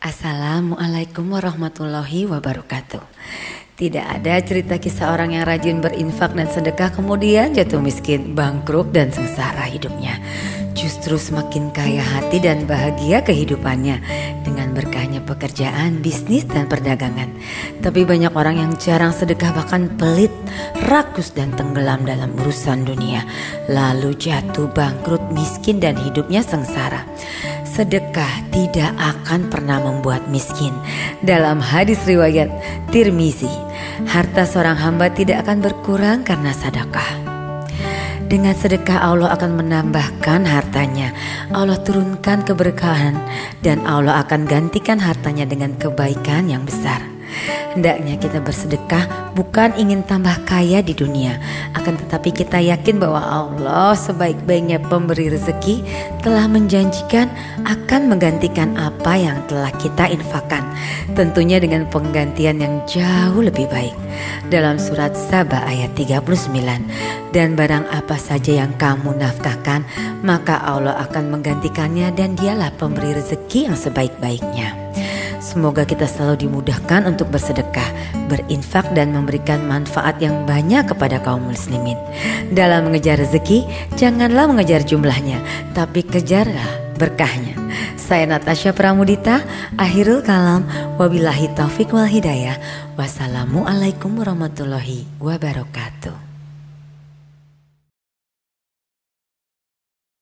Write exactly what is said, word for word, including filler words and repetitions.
Assalamualaikum warahmatullahi wabarakatuh. Tidak ada cerita kisah orang yang rajin berinfak dan sedekah kemudian jatuh miskin, bangkrut dan sengsara hidupnya. Justru semakin kaya hati dan bahagia kehidupannya dengan berkahnya pekerjaan, bisnis dan perdagangan. Tapi banyak orang yang jarang sedekah bahkan pelit, rakus dan tenggelam dalam urusan dunia. Lalu jatuh bangkrut, miskin dan hidupnya sengsara. Sedekah tidak akan pernah membuat miskin. Dalam hadis riwayat Tirmizi, harta seorang hamba tidak akan berkurang karena sedekah. Dengan sedekah Allah akan menambahkan hartanya. Allah turunkan keberkahan dan Allah akan gantikan hartanya dengan kebaikan yang besar. Hendaknya kita bersedekah bukan ingin tambah kaya di dunia, akan tetapi kita yakin bahwa Allah sebaik-baiknya pemberi rezeki telah menjanjikan akan menggantikan apa yang telah kita infakkan, tentunya dengan penggantian yang jauh lebih baik. Dalam surat Saba ayat tiga puluh sembilan, dan barang apa saja yang kamu nafkahkan maka Allah akan menggantikannya dan dialah pemberi rezeki yang sebaik-baiknya. Semoga kita selalu dimudahkan untuk bersedekah, berinfak dan memberikan manfaat yang banyak kepada kaum muslimin. Dalam mengejar rezeki, janganlah mengejar jumlahnya, tapi kejarlah berkahnya. Saya Natasha Pramudita, akhirul kalam, wabillahi taufik wal hidayah. Wassalamualaikum warahmatullahi wabarakatuh.